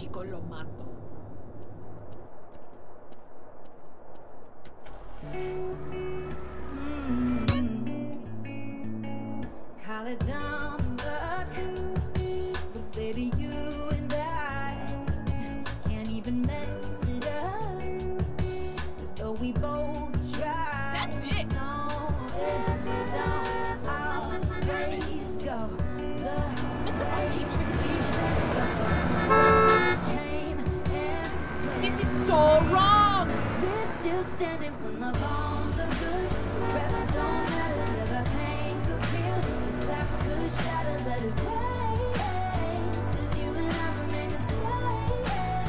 chico lo mato. Call it dumb luck, but baby, you and I can't even mess it up. Though we both try. That's it. No, it don't always go the way we planned. Came and This went. is so wrong. We're still standing when the bones are good. The rest don't matter till the pain could feel. The glass could shatter, let it rain. 'Cause you and I remain the same.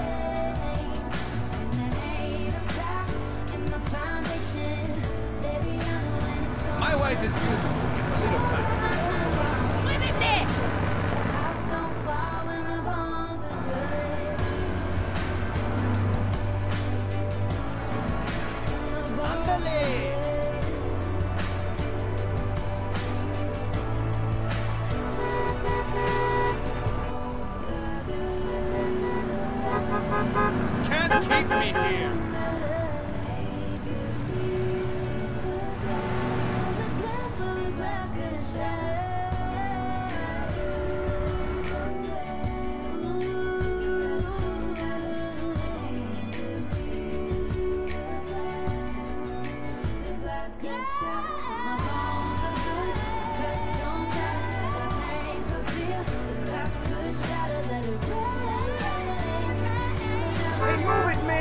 And there ain't a crack in the foundation. Baby, I know when it's gone. My wife is beautiful. A little fat. What is it? The house don't fall when the bones are good. When the bones are Ándale. good. Can't keep me here. Hey, move it, man.